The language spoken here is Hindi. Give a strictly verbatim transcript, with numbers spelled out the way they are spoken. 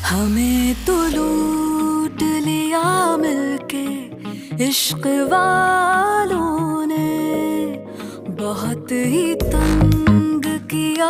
हमें तो लूट लिया मिलके इश्क वालों ने, बहुत ही तंग किया।